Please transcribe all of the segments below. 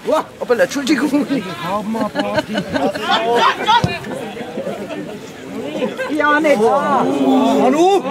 Oh, hoppala, Entschuldigung. Ja, nicht. Manu!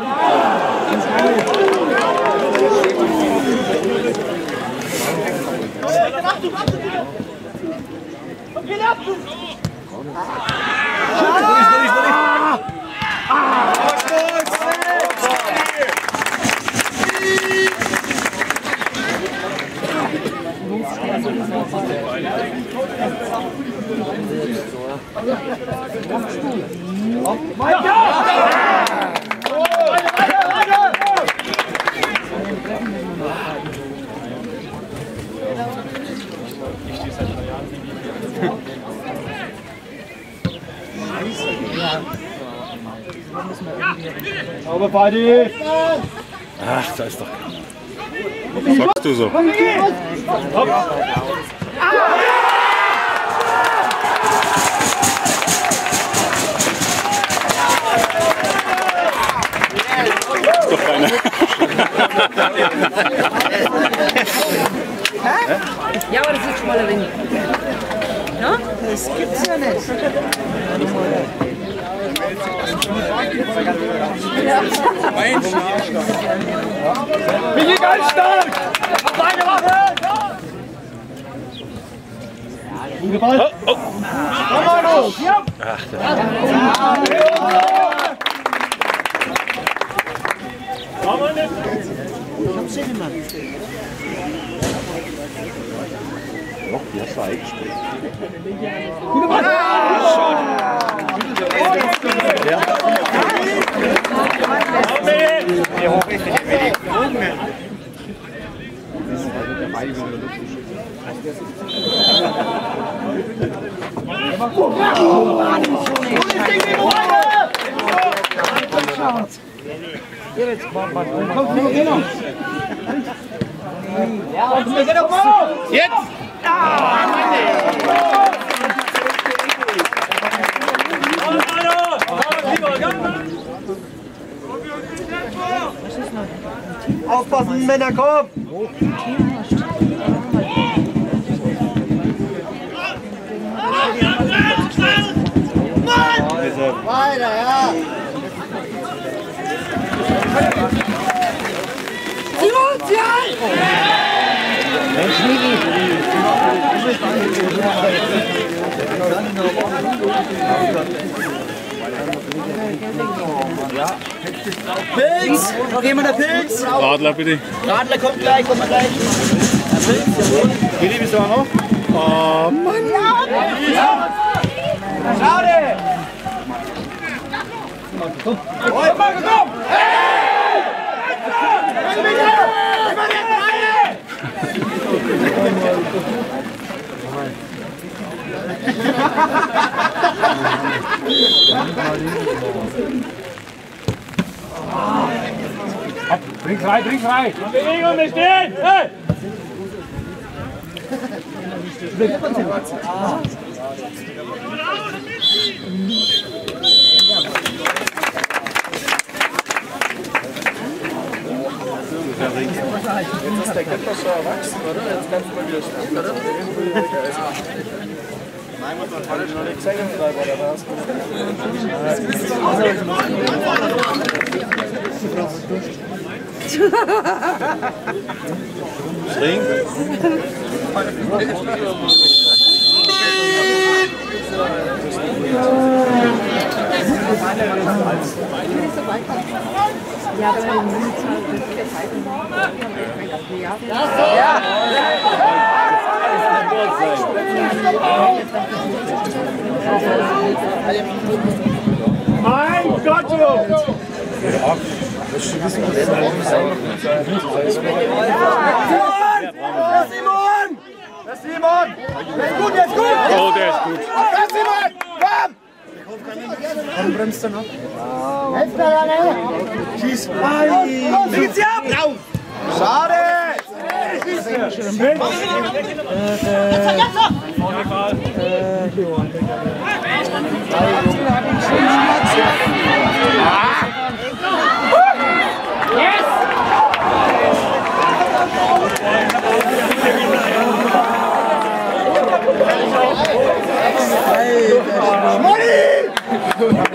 Aber Buddy! Ach, da ist doch. Was sagst du so? Ist doch keiner. Ja, aber das ist schon mal ein wenig. Ja? Das gibt's ja nicht. Michi, ganz stark! Beine Waffe! Gute Ball! Oh, oh. Komm mal los! Ja! Ach, Ich hab's nicht gemacht. doch, die hast du eingespielt. Gute Ball! Ja. Wie hoch ist denn die Jetzt! Aufpassen, Männer, komm! Weiter, ja! Pilz! Noch jemand der Pilz? Radler bitte. Radler kommt gleich, kommt mal gleich. Willi, bist du auch noch? Oh Mann! Schade! Komm! Komm! Bring frei, bring frei! Bewegung, wir stehen! Hey! Jetzt ist der Kämpfer schon erwachsen, oder? Jetzt kannst du mal wieder spielen, oder? Nein, muss man noch nicht zeigen, oder was? Trink. Ja, aber Mein Gott! Simon! Der Simon! Der ist gut, der ist gut! Oh, der ist gut. Der Simon! Komm! Komm, bremst du noch? Schieß! Schieß sie ab! Schade!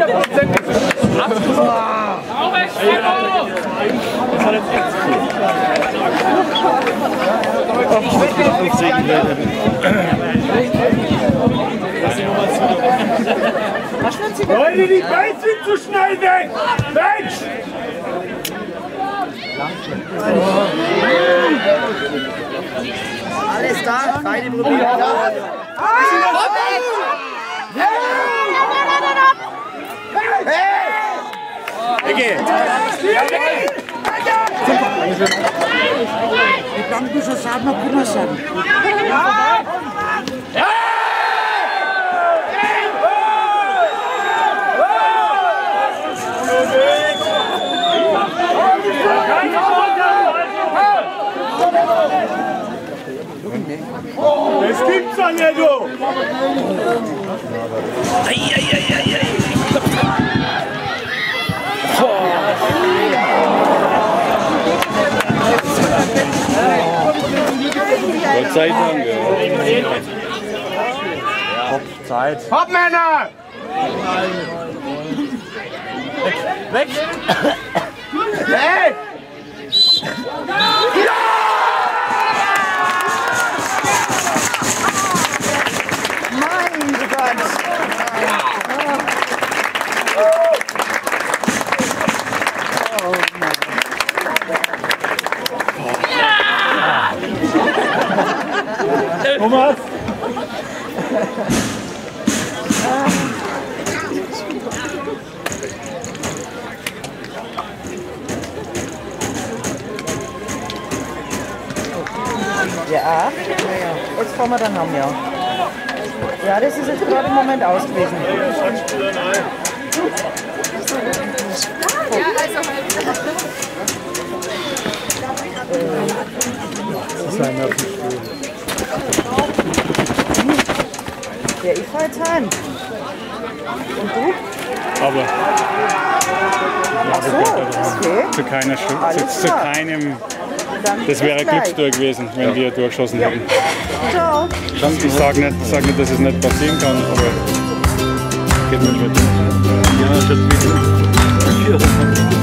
Leute, die Beine sind zu schnell weg! Mensch! Alles da, beide probieren. Ich kann das sagen, man kann das sagen. Das gibt's doch nicht, du! Gott sei Dank, ja. Zeit. Hopp, Männer! Weg! Hey! Mein Gott! Thomas! Ja, jetzt fahren wir dann heim, ja. Ja, das ist jetzt gerade im Moment aus gewesen. Ja, ich fahr jetzt heim. Und du? Aber Ach so, okay. zu keiner Schuld, Alles zu klar. keinem. Dann Das wäre bis gleich. Glückstor gewesen, wenn wir durchgeschossen hätten. Ciao. Ich sage nicht, dass es nicht passieren kann, aber geht nicht weiter. Ja, das wird